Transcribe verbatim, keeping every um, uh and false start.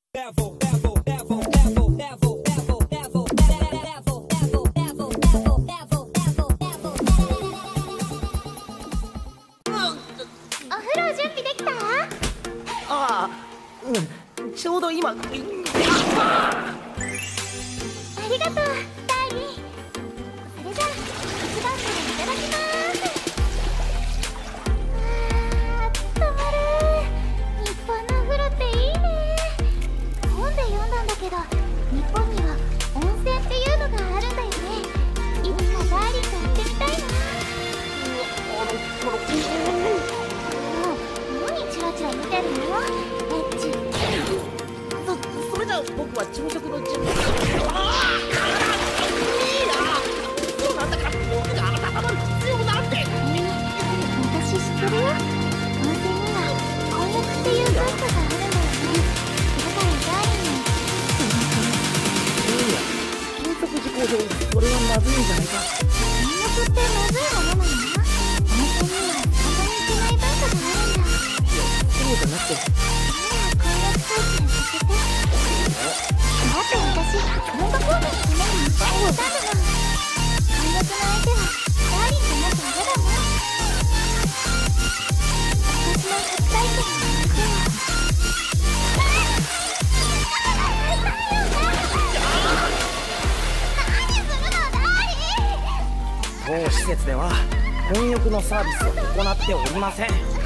ああ、うん、ちょうど今。ありがとう、ダーリン。それじゃあ一番からいただきます。あー、たまる。日本のお風呂っていいね。本で読んだんだけど、日本には温泉っていうのがあるんだよね。いつかダーリンと行ってみたいな。何チラチラ見てるの？エッチ。 そそれじゃあ僕は朝食の準備。ああ、いいな。そうなんだから僕があなた様に必要なんて。 私知ってるよ。温泉には混浴っていう文化があるんだよね。だからダーリンに。 いや、禁足事項上それはまずいんじゃないか。 混浴ってまずいものなの？温泉にはそんなにいけない文化があるんだ。 そうじゃなくて。 混浴体験させて。だって私、音楽コーナーのために一緒にいたんだもん。混浴の相手はダーリンじゃなきゃ嫌だもん。私の初体験の相手は。何するの、ダーリン。 当施設では混浴のサービスを行っておりません。